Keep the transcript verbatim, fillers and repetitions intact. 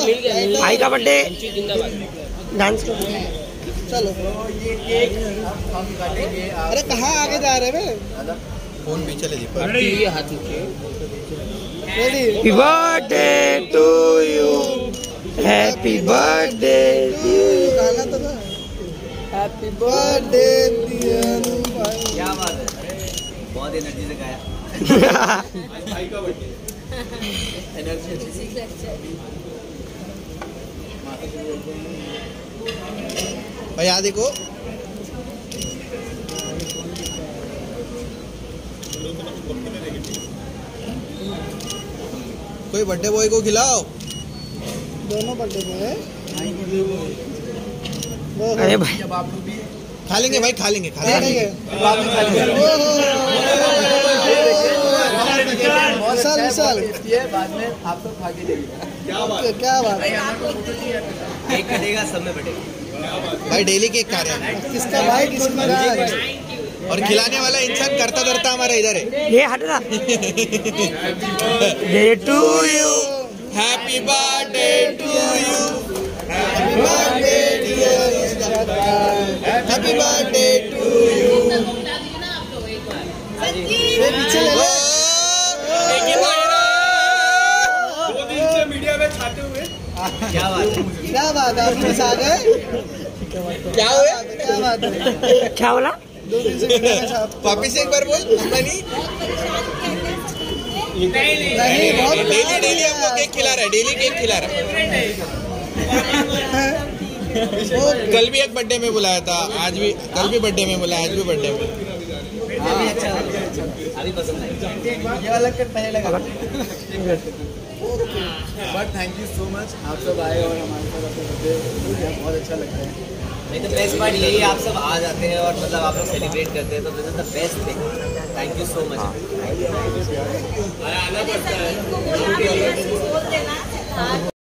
भाई का birthday dance कर चलो। अरे कहाँ आगे जा रहे हैं? फोन पीछे ले Deepak. Happy birthday to you, happy birthday गाना तो था। हैप्पी बर्थडे डियर भाई। क्या बात है, बहुत एनर्जी से गाया। भाई का बर्थडे एनर्जी अच्छी भाई। यहाँ देखो कोई बर्थडे बॉय को खिलाओ। दोनों बर्थडे बॉय। अरे भाई खा लेंगे भाई, खा लेंगे खा लेंगे विशाल विशाल बाद में आप तो खा के देंगे। क्या बात क्या बात केक कटेगा, सब में बटेगा भाई। डेली केक खा रहे हैं। किसका भाई किसका? और खिलाने वाला इंसान करता धरता हमारा इधर है। ये हट रहा। Day to you, happy birthday to you, happy birthday dear, happy birthday to you. पीछे ले लो। दो दिन से मीडिया में छाते हुए। क्या बात है, क्या बात है, आपके साथ है? क्या हुआ? क्या बात है? क्या बोला? दो दिन से मीडिया में छाप। वापिस एक बार बोल। नहीं नहीं, बहुत डेली डेली हमको केक खिला रहा है, डेली केक खिला रहा है। कल भी एक बर्थडे में बुलाया था, आज भी, कल भी बर्थडे में बुलाया, आज भी बर्थडे में। अभी पसंद आई ये वाला कट पहले लगा। But thank you so much, आप सब आए और हमारे साथ अपने बर्थडे बहुत अच्छा लगता है। नहीं तो बेस्ट पार्ट यही है, आप सब आ जाते हैं और मतलब आप लोग सेलिब्रेट करते हैं, तो this is the best thing. Thank you so much.